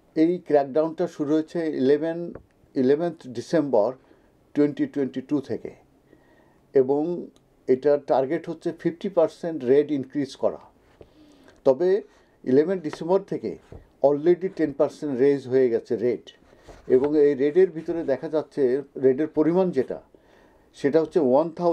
এই ক্র্যাকডাউনটা শুরু হয়েছে 11th ডিসেম্বর 2022 থেকে, এবং এটার টার্গেট হচ্ছে 50% রেট ইনক্রিজ করা। তবে 11 ডিসেম্বর থেকে অলরেডি 10% রেজ হয়ে গেছে রেট, এবং এই রেটের ভিতরে দেখা যাচ্ছে রেটের পরিমাণ যেটা সেটা হচ্ছে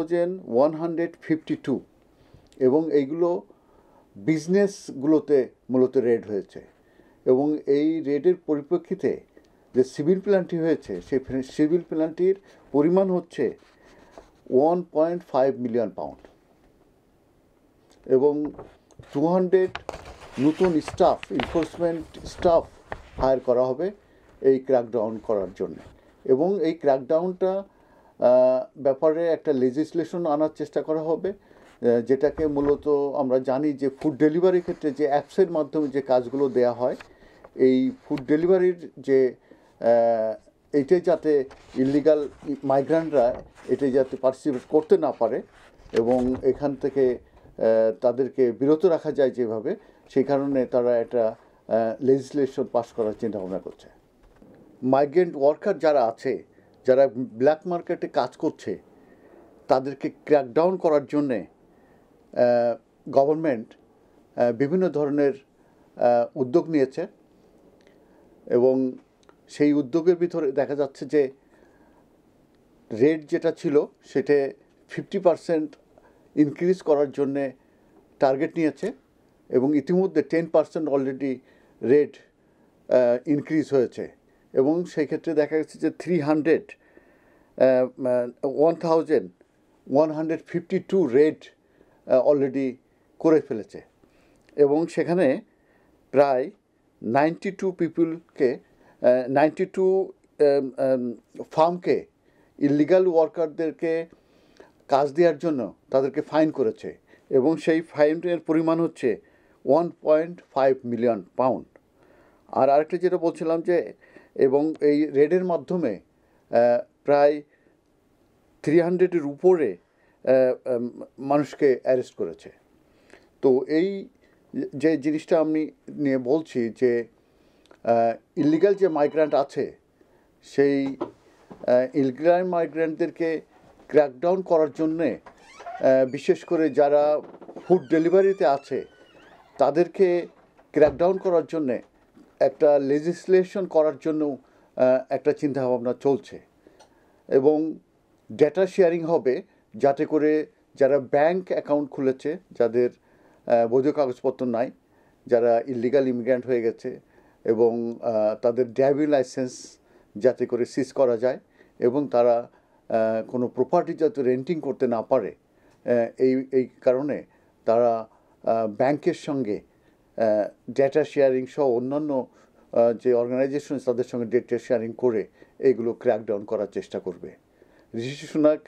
1152, এবং এইগুলো বিজনেসগুলোতে মূলত রেড হয়েছে। এবং এই রেডের পরিপ্রেক্ষিতে যে সিভিল পেনাল্টি হয়েছে সেই সিভিল পেনাল্টির পরিমাণ হচ্ছে 1.5 মিলিয়ন পাউন্ড, এবং 200 নতুন স্টাফ, এনফোর্সমেন্ট স্টাফ হায়ার করা হবে এই ক্র্যাকডাউন করার জন্য। এবং এই ক্র্যাকডাউনটা ব্যাপারে একটা লেজিসলেশন আনার চেষ্টা করা হবে, যেটাকে মূলত আমরা জানি যে ফুড ডেলিভারির ক্ষেত্রে যে অ্যাপসের মাধ্যমে যে কাজগুলো দেয়া হয়, এই ফুড ডেলিভারির যে এইটাই যাতে ইলিগাল মাইগ্রান্টরা এটাই যাতে পার্টিসিপেট করতে না পারে এবং এখান থেকে তাদেরকে বিরত রাখা যায় যেভাবে, সেই কারণে তারা একটা লেজিসলেশন পাস করার চিন্তা ভাবনা করছে। মাইগ্রেন্ট ওয়ার্কার যারা আছে, যারা ব্ল্যাক মার্কেটে কাজ করছে, তাদেরকে ক্র্যাকডাউন করার জন্যে গভর্নমেন্ট বিভিন্ন ধরনের উদ্যোগ নিয়েছে, এবং সেই উদ্যোগের ভিতরে দেখা যাচ্ছে যে রেট যেটা ছিল সেটা 50% ইনক্রিজ করার জন্যে টার্গেট নিয়েছে, এবং ইতিমধ্যে 10% অলরেডি রেট ইনক্রিজ হয়েছে। এবং সেই ক্ষেত্রে দেখা গেছে যে 1152 রেট অলরেডি করে ফেলেছে, এবং সেখানে প্রায় 92 পিপুলকে 92 ফার্মকে ইলিগাল ওয়ার্কারদেরকে কাজ দেওয়ার জন্য তাদেরকে ফাইন করেছে, এবং সেই ফাইনের পরিমাণ হচ্ছে 1.5 মিলিয়ন পাউন্ড। আর আরেকটা যেটা বলছিলাম যে, এবং এই রেডের মাধ্যমে প্রায় 300-এর উপরে মানুষকে অ্যারেস্ট করেছে। তো এই যে জিনিসটা আমি নিয়ে বলছি যে ইলিগাল যে মাইগ্রান্ট আছে, সেই ইলিগাল মাইগ্রান্টদেরকে ক্র্যাকডাউন করার জন্যে বিশেষ করে যারা ফুড ডেলিভারিতে আছে তাদেরকে ক্র্যাকডাউন করার জন্যে একটা লেজিসলেশন করার জন্য একটা চিন্তাভাবনা চলছে, এবং ডেটা শেয়ারিং হবে যাতে করে যারা ব্যাংক অ্যাকাউন্ট খুলেছে, যাদের বৈধ কাগজপত্র নাই, যারা ইলিগাল ইমিগ্র্যান্ট হয়ে গেছে, এবং তাদের ড্রাইভিং লাইসেন্স যাতে করে সিজ করা যায়, এবং তারা কোনো প্রপার্টি যাতে রেন্টিং করতে না পারে, এই কারণে তারা ব্যাংকের সঙ্গে ডেটা শেয়ারিং সহ অন্যান্য যে অর্গানাইজেশন তাদের সঙ্গে ডেটা শেয়ারিং করে এইগুলো ক্র্যাকডাউন করার চেষ্টা করবে। ঋষি সুনাক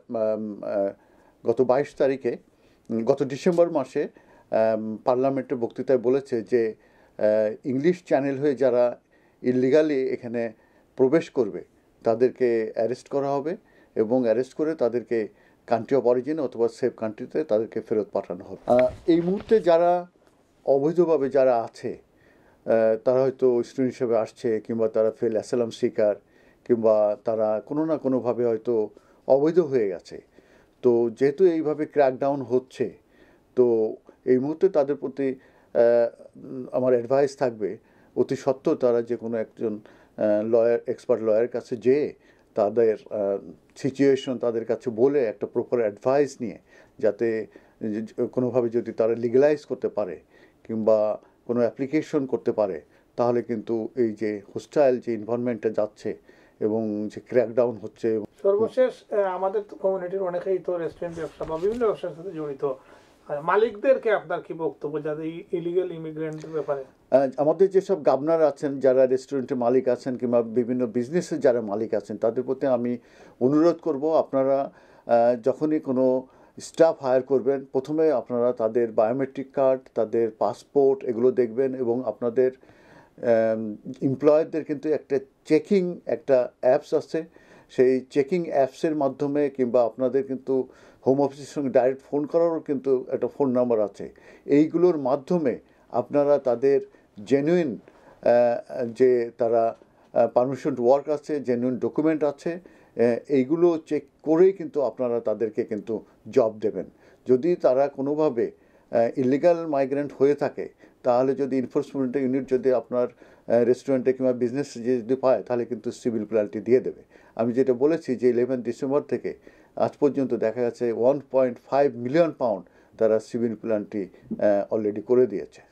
গত 22 তারিখে, গত ডিসেম্বর মাসে পার্লামেন্টের বক্তৃতায় বলেছে যে ইংলিশ চ্যানেল হয়ে যারা ইলিগালি এখানে প্রবেশ করবে তাদেরকে অ্যারেস্ট করা হবে, এবং অ্যারেস্ট করে তাদেরকে কান্ট্রি অফ অরিজিন অথবা সেফ কান্ট্রিতে তাদেরকে ফেরত পাঠানো হবে। এই মুহূর্তে যারা অবৈধভাবে যারা আছে, তারা হয়তো স্টুডেন্ট হিসেবে আসছে, কিংবা তারা ফেল অ্যাসাইলাম সিকার, কিংবা তারা কোনো না কোনোভাবে হয়তো অবৈধ হয়ে গেছে। তো যেহেতু এইভাবে ক্র্যাকডাউন হচ্ছে, তো এই মুহূর্তে তাদের প্রতি আমার অ্যাডভাইস থাকবে অতি সত্ত্বর তারা যে কোনো একজন এক্সপার্ট লয়ারের কাছে যেয়ে তাদের সিচুয়েশন তাদের কাছে বলে একটা প্রপার অ্যাডভাইস নিয়ে, যাতে কোনোভাবে যদি তারা লিগ্যালাইজ করতে পারে কিংবা কোনো অ্যাপ্লিকেশন করতে পারে, তাহলে কিন্তু এই যে হোস্টাইল যে এনভায়রনমেন্টটা যাচ্ছে এবং যে ক্র্যাকডাউন হচ্ছে। সর্বশেষ আমাদের কমিউনিটির অনেকেই তো রেস্টুরেন্ট ব্যবসা বা বিভিন্ন ব্যবসার সাথে জড়িত, মালিকদেরকে আপনার কি বক্তব্য যাদের ইলিগাল ইমিগ্রেন্টের ব্যাপারে? আমাদের যেসব গভর্নর আছেন, যারা রেস্টুরেন্টের মালিক আছেন কিংবা বিভিন্ন বিজনেসের যারা মালিক আছেন, তাদের প্রতি আমি অনুরোধ করব, আপনারা যখনই কোনো স্টাফ হায়ার করবেন, প্রথমে আপনারা তাদের বায়োমেট্রিক কার্ড, তাদের পাসপোর্ট এগুলো দেখবেন, এবং আপনাদের এমপ্লয়ারদের কিন্তু একটা চেকিং একটা অ্যাপস আছে, সেই চেকিং অ্যাপসের মাধ্যমে, কিংবা আপনাদের কিন্তু হোম অফিসের সঙ্গে ডাইরেক্ট ফোন করারও কিন্তু একটা ফোন নাম্বার আছে, এইগুলোর মাধ্যমে আপনারা তাদের জেনুইন যে তারা পারমিশন টু ওয়ার্ক আছে, জেনুইন ডকুমেন্ট আছে, এইগুলো চেক করেই কিন্তু আপনারা তাদেরকে কিন্তু জব দেবেন। যদি তারা কোনোভাবে ইলিগাল মাইগ্রেন্ট হয়ে থাকে, তাহলে যদি এনফোর্সমেন্ট ইউনিট যদি আপনার রেস্টুরেন্টে কিংবা বিজনেসে যদি পায়, তাহলে কিন্তু সিভিল পেনাল্টি দিয়ে দেবে। আমি যেটা বলেছি যে 11 ডিসেম্বর থেকে আজ পর্যন্ত দেখা গেছে 1.5 মিলিয়ন পাউন্ড তারা সিভিল পেনাল্টি অলরেডি করে দিয়েছে।